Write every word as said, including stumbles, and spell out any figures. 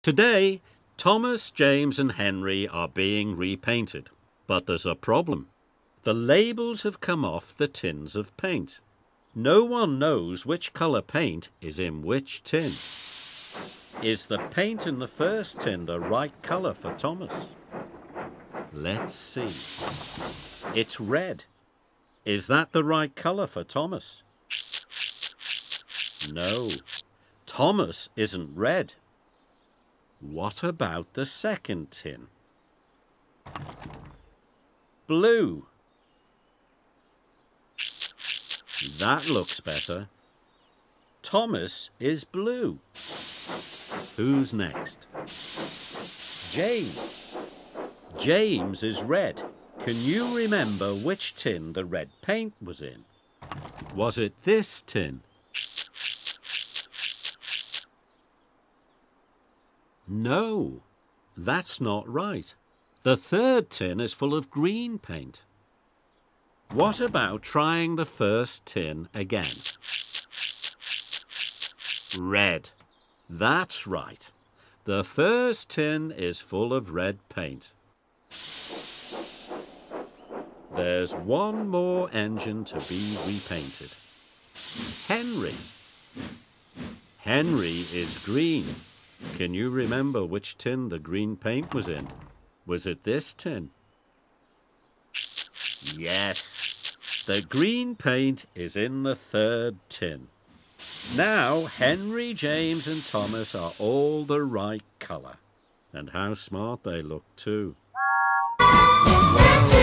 Today, Thomas, James and Henry are being repainted. But there's a problem. The labels have come off the tins of paint. No one knows which colour paint is in which tin. Is the paint in the first tin the right colour for Thomas? Let's see. It's red. Is that the right colour for Thomas? No. Thomas isn't red. What about the second tin? Blue. That looks better. Thomas is blue. Who's next? James. James is red. Can you remember which tin the red paint was in? Was it this tin? No, that's not right. The third tin is full of green paint. What about trying the first tin again? Red. That's right. The first tin is full of red paint. There's one more engine to be repainted. Henry. Henry is green. Can you remember which tin the green paint was in? Was it this tin? Yes. The green paint is in the third tin. Now Henry, James and Thomas are all the right colour. And how smart they look too.